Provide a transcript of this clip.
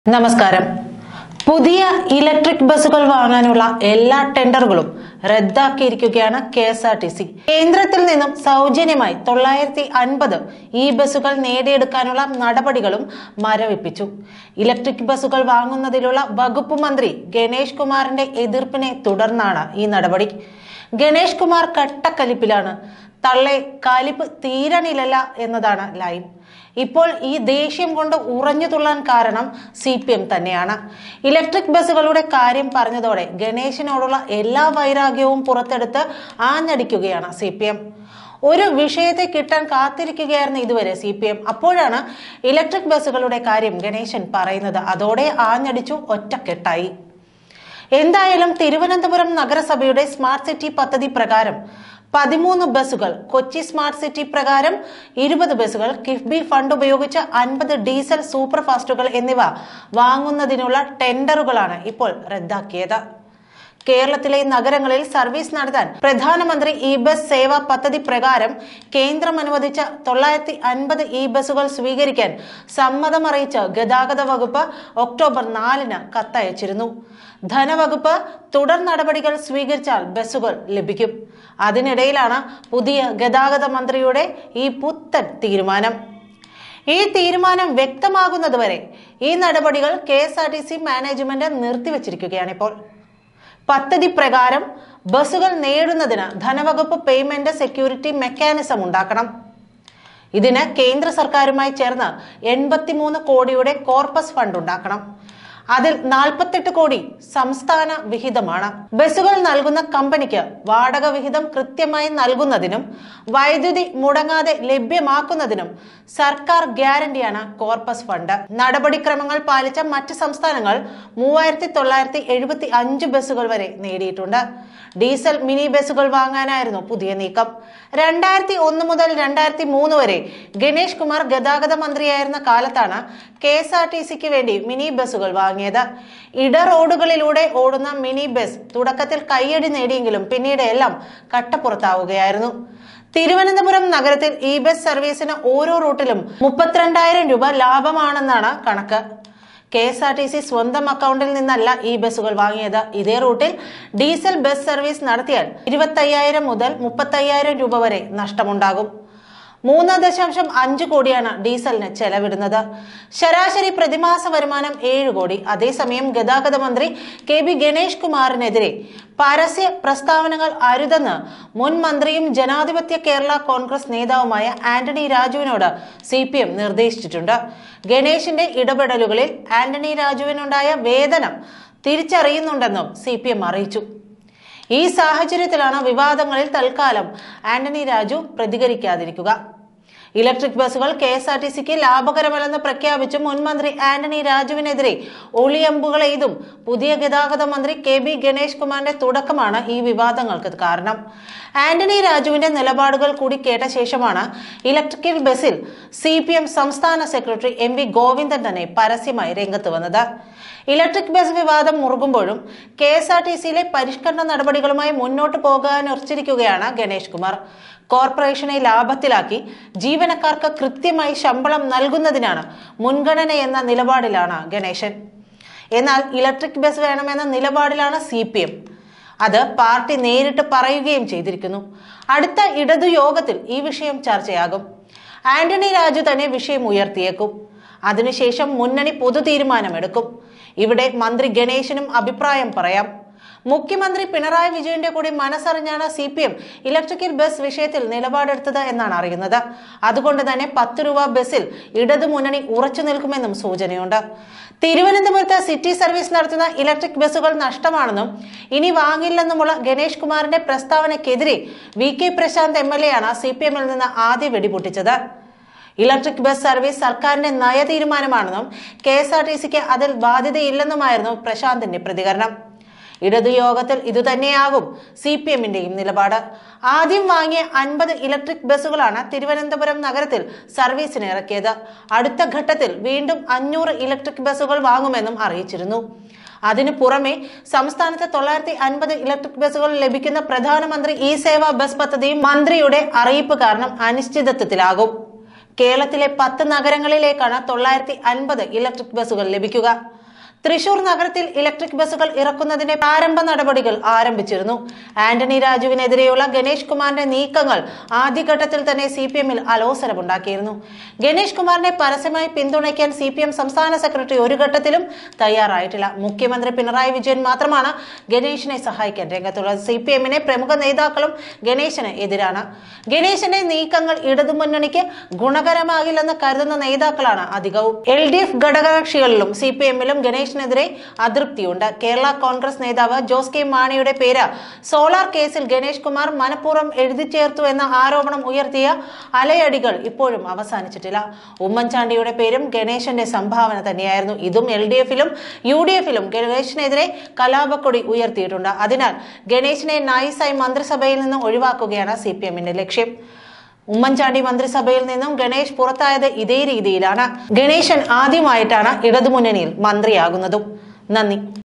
നമസ്കാരം. പുതിയ ഇലക്ട്രിക് ബസ്സുകൾ വാങ്ങാനുള്ള എല്ലാ ടെൻഡറുകളും റദ്ദാക്കിയിരിക്കുകയാണ് KSRTC. കേന്ദ്രത്തിൽ നിന്നും സൗജന്യമായി 950 ഈ ബസ്സുകൾ നേടിയെടുക്കാനുള്ള നടപടികളും മരവിപ്പിച്ചു. ഇലക്ട്രിക് ബസ്സുകൾ വാങ്ങുന്നതിലുള്ള വകുപ്പ് മന്ത്രി ഗണേഷ് കുമാറിന്റെ എതിർപ്പിനെ തുടർന്നാണ് ഈ നടപടി. ഗണേഷ് കുമാർ കട്ടക്കലിപ്പിലാണ്. തള്ളെ കലിപ്പ് തീരണില്ല എന്നതാണ് ലൈൻ. ഇപ്പോൾ ഈ ദേഷ്യം കൊണ്ട് ഉറഞ്ഞു തുള്ളാൻ കാരണം CPM തന്നെയാണ്. ഇലക്ട്രിക് ബസ്സുകളുടെ കാര്യം പറഞ്ഞതോടെ ഗണേശിനോടുള്ള എല്ലാ വൈരാഗ്യവും പുറത്തെടുത്ത് ആഞ്ഞടിക്കുകയാണ് CPM. ഒരു വിഷയത്തെ കിട്ടാൻ കാത്തിരിക്കുകയായിരുന്നു ഇതുവരെ CPM. അപ്പോഴാണ് ഇലക്ട്രിക് ബസ്സുകളുടെ കാര്യം ഗണേശൻ പറയുന്നത്. അതോടെ ആഞ്ഞടിച്ചു ഒറ്റക്കെട്ടായി. എന്തായാലും തിരുവനന്തപുരം നഗരസഭയുടെ സ്മാർട്ട് സിറ്റി പദ്ധതി പ്രകാരം 13 ബസ്സുകൾ, കൊച്ചി സ്മാർട്ട് സിറ്റി പ്രകാരം 20 ബസ്സുകൾ, കിഫ്ബി ഫണ്ട് ഉപയോഗിച്ച് 50 ഡീസൽ സൂപ്പർ ഫാസ്റ്റുകൾ എന്നിവ വാങ്ങുന്നതിനുള്ള ടെൻഡറുകളാണ് ഇപ്പോൾ റദ്ദാക്കിയത്. കേരളത്തിലെ നഗരങ്ങളിൽ സർവീസ് നടത്താൻ പ്രധാനമന്ത്രി ഇ ബസ് സേവാ പദ്ധതി പ്രകാരം കേന്ദ്രം അനുവദിച്ച 950 ഈ ബസ്സുകൾ സ്വീകരിക്കാൻ സമ്മതമറിയിച്ച് ഗതാഗത വകുപ്പ് ഒക്ടോബർ 4-ന് കത്തയച്ചിരുന്നു. ധനവകുപ്പ് തുടർ നടപടികൾ സ്വീകരിച്ചാൽ ബസ്സുകൾ ലഭിക്കും. അതിനിടയിലാണ് പുതിയ ഗതാഗത മന്ത്രിയുടെ ഈ പുത്തൻ തീരുമാനം. ഈ തീരുമാനം വ്യക്തമാകുന്നതുവരെ ഈ നടപടികൾ KSRTC മാനേജ്മെന്റ് നിർത്തിവച്ചിരിക്കുകയാണ്. ഇപ്പോൾ പദ്ധതി പ്രകാരം ബസ്സുകൾ നേടുന്നതിന് ധനവകുപ്പ് പേയ്മെന്റ് സെക്യൂരിറ്റി മെക്കാനിസം ഉണ്ടാക്കണം. ഇതിന് കേന്ദ്ര സർക്കാരുമായി ചേർന്ന് 83 കോടിയുടെ കോർപ്പസ് ഫണ്ട് ഉണ്ടാക്കണം. അതിൽ 48 കോടി സംസ്ഥാന വിഹിതമാണ്. ബസ്സുകൾ നൽകുന്ന കമ്പനിക്ക് വാടക വിഹിതം കൃത്യമായി നൽകുന്നതിനും വൈദ്യുതി മുടങ്ങാതെ ലഭ്യമാക്കുന്നതിനും സർക്കാർ ഗ്യാരണ്ടിയാണ് കോർപ്പസ് ഫണ്ട്. നടപടിക്രമങ്ങൾ പാലിച്ച മറ്റ് സംസ്ഥാനങ്ങൾ 3975 ബസ്സുകൾ വരെ നേടിയിട്ടുണ്ട്. ഡീസൽ മിനി ബസ്സുകൾ വാങ്ങാനായിരുന്നു പുതിയ നീക്കം. 2001 മുതൽ 2003 വരെ ഗണേഷ് കുമാർ ഗതാഗത മന്ത്രിയായിരുന്ന കാലത്താണ് KSRTCക്ക് വേണ്ടി മിനി ബസ്സുകൾ വാങ്ങിയത്. ഇട റോഡുകളിലൂടെ ഓടുന്ന മിനി ബസ് തുടക്കത്തിൽ കയ്യടി നേടിയെങ്കിലും പിന്നീട് എല്ലാം കട്ടപ്പുറത്താവുകയായിരുന്നു. തിരുവനന്തപുരം നഗരത്തിൽ ഈ ബസ് സർവീസിന് ഓരോ റൂട്ടിലും 32,000 രൂപ ലാഭമാണെന്നാണ് കണക്ക്. KSRTC സ്വന്തം അക്കൗണ്ടിൽ നിന്നല്ല ഈ ബസ്സുകൾ വാങ്ങിയത്. ഇതേ റൂട്ടിൽ ഡീസൽ ബസ് സർവീസ് നടത്തിയാൽ 25,000 മുതൽ 30,000 രൂപ വരെ നഷ്ടമുണ്ടാകും. 3.5 കോടിയാണ് ഡീസലിന് ചെലവിടുന്നത്. ശരാശരി പ്രതിമാസ വരുമാനം 7 കോടി. അതേസമയം ഗതാഗത മന്ത്രി KB ഗണേഷ് കുമാറിനെതിരെ പരസ്യ പ്രസ്താവനകൾ അരുതെന്ന് മുൻ മന്ത്രിയും ജനാധിപത്യ കേരള കോൺഗ്രസ് നേതാവുമായ ആന്റണി രാജുവിനോട് CPM നിർദ്ദേശിച്ചിട്ടുണ്ട്. ഗണേഷിന്റെ ഇടപെടലുകളിൽ ആന്റണി രാജുവിനുണ്ടായ വേദനം തിരിച്ചറിയുന്നുണ്ടെന്നും CPM അറിയിച്ചു. ഈ സാഹചര്യത്തിലാണ് വിവാദങ്ങളിൽ തൽക്കാലം ആന്റണി രാജു പ്രതികരിക്കാതിരിക്കുക. ഇലക്ട്രിക് ബസ്സുകൾ KSRTCക്ക് ലാഭകരമല്ലെന്ന് പ്രഖ്യാപിച്ച് മുൻമന്ത്രി ആന്റണി രാജുവിനെതിരെ ഒളിയമ്പുകൾ എയ്തും പുതിയ ഗതാഗത മന്ത്രി KB ഗണേഷ് കുമാറിന്റെ തുടക്കമാണ് ഈ വിവാദങ്ങൾക്ക് കാരണം. ആന്റണി രാജുവിന്റെ നിലപാടുകൾ കൂടി കേട്ട ശേഷമാണ് ഇലക്ട്രിക് ബസ്സിൽ CPM സംസ്ഥാന സെക്രട്ടറി MV ഗോവിന്ദൻ തന്നെ പരസ്യമായി രംഗത്ത് വന്നത്. ഇലക്ട്രിക് ബസ് വിവാദം മുറുകുമ്പോഴും KSRTCയിലെ പരിഷ്കരണ നടപടികളുമായി മുന്നോട്ട് പോകാനുറച്ചിരിക്കുകയാണ് ഗണേഷ് കുമാർ. കോർപ്പറേഷനെ ലാഭത്തിലാക്കി ജീവനക്കാർക്ക് കൃത്യമായി ശമ്പളം നൽകുന്നതിനാണ് മുൻഗണനയെന്ന നിലപാടിലാണ് ഗണേശൻ. എന്നാൽ ഇലക്ട്രിക് ബസ് വേണമെന്ന നിലപാടിലാണ് CPM. അത് പാർട്ടി നേരിട്ട് പറയുകയും ചെയ്തിരിക്കുന്നു. അടുത്ത ഇടതു യോഗത്തിൽ ഈ വിഷയം ചർച്ചയാകും. ആന്റണി രാജു തന്നെ വിഷയം ഉയർത്തിയേക്കും. അതിനുശേഷം മുന്നണി പൊതു തീരുമാനമെടുക്കും. ഇവിടെ മന്ത്രി ഗണേശനും അഭിപ്രായം പറയാം. മുഖ്യമന്ത്രി പിണറായി വിജയന്റെ കൂടി മനസ്സറിഞ്ഞാണ് CPM ഇലക്ട്രിക്കൽ ബസ് വിഷയത്തിൽ നിലപാടെടുത്തത് എന്നാണ് അറിയുന്നത്. അതുകൊണ്ട് തന്നെ 10 രൂപ ബസ്സിൽ ഇടതു മുന്നണി ഉറച്ചു നിൽക്കുമെന്നും സൂചനയുണ്ട്. തിരുവനന്തപുരത്ത് സിറ്റി സർവീസ് നടത്തുന്ന ഇലക്ട്രിക് ബസ്സുകൾ നഷ്ടമാണെന്നും ഇനി വാങ്ങില്ലെന്നുമുള്ള ഗണേഷ് കുമാറിന്റെ പ്രസ്താവനയ്ക്കെതിരെ VK പ്രശാന്ത് MLA ആണ് CPMൽ നിന്ന് ആദ്യ വെടിപൊട്ടിച്ചത്. ഇലക്ട്രിക് ബസ് സർവീസ് സർക്കാരിന്റെ നയ തീരുമാനമാണെന്നും KSRTCക്ക് അതിൽ ബാധ്യതയില്ലെന്നുമായിരുന്നു പ്രശാന്തിന്റെ പ്രതികരണം. ഇടതു യോഗത്തിൽ ഇതുതന്നെയാകും CPMന്റെയും നിലപാട്. ആദ്യം വാങ്ങിയ 50 ഇലക്ട്രിക് ബസ്സുകളാണ് തിരുവനന്തപുരം നഗരത്തിൽ സർവീസിന് ഇറക്കിയത്. അടുത്ത ഘട്ടത്തിൽ വീണ്ടും 500 ഇലക്ട്രിക് ബസ്സുകൾ വാങ്ങുമെന്നും അറിയിച്ചിരുന്നു. അതിനു പുറമെ സംസ്ഥാനത്ത് 950 ഇലക്ട്രിക് ബസ്സുകൾ ലഭിക്കുന്ന പ്രധാനമന്ത്രി ഇ സേവാ ബസ് പദ്ധതിയും മന്ത്രിയുടെ അറിയിപ്പ് കാരണം അനിശ്ചിതത്വത്തിലാകും. കേരളത്തിലെ 10 നഗരങ്ങളിലേക്കാണ് 950 ഇലക്ട്രിക് ബസ്സുകൾ ലഭിക്കുക. തൃശൂർ നഗരത്തിൽ ഇലക്ട്രിക് ബസ്സുകൾ ഇറക്കുന്നതിന്റെ പ്രാരംഭ നടപടികൾ ആരംഭിച്ചിരുന്നു. ആന്റണി രാജുവിനെതിരെയുള്ള ഗണേഷ് കുമാറിന്റെ നീക്കങ്ങൾ ആദ്യഘട്ടത്തിൽ തന്നെ CPM-ൽ അലോസരമുണ്ടാക്കിയിരുന്നു. ഗണേഷ് കുമാറിനെ പരസ്യമായി പിന്തുണയ്ക്കാൻ CPM സംസ്ഥാന സെക്രട്ടറി ഒരു ഘട്ടത്തിലും തയ്യാറായിട്ടില്ല. മുഖ്യമന്ത്രി പിണറായി വിജയൻ മാത്രമാണ് ഗണേഷിനെ സഹായിക്കാൻ രംഗത്തുള്ളത്. CPM-ലെ പ്രമുഖ നേതാക്കളും ഗണേശന് എതിരാണ്. ഗണേശന്റെ നീക്കങ്ങൾ ഇടതുമുന്നണിക്ക് ഗുണകരമാകില്ലെന്ന് കരുതുന്ന നേതാക്കളാണ് അധികവും. LDF ഘടകകക്ഷികളിലും CPM-ലും ഗണേശിനെതിരെ അതൃപ്തിയുണ്ട്. കേരള കോൺഗ്രസ് നേതാവ് ജോസ് കെ മാണിയുടെ പേര് സോളാർ കേസിൽ ഗണേഷ് കുമാർ മനഃപൂർവ്വം എഴുതി ചേർത്തു എന്ന ആരോപണം ഉയർത്തിയ അലയടികൾ ഇപ്പോഴും അവസാനിച്ചിട്ടില്ല. ഉമ്മൻചാണ്ടിയുടെ പേരും ഗണേശന്റെ സംഭാവന തന്നെയായിരുന്നു. ഇതും LDF-ലും UDF-ലും ഗണേശിനെതിരെ കലാപക്കൊടി ഉയർത്തിയിട്ടുണ്ട്. അതിനാൽ ഗണേശിനെ നൈസായി മന്ത്രിസഭയിൽ നിന്ന് ഒഴിവാക്കുകയാണ് CPM-ന്റെ ലക്ഷ്യം. ഉമ്മൻചാണ്ടി മന്ത്രിസഭയിൽ നിന്നും ഗണേഷ് പുറത്തായത് ഇതേ രീതിയിലാണ്. ഗണേശൻ ആദ്യമായിട്ടാണ് ഇടതുമുന്നണിയിൽ മന്ത്രിയാകുന്നതും. നന്ദി.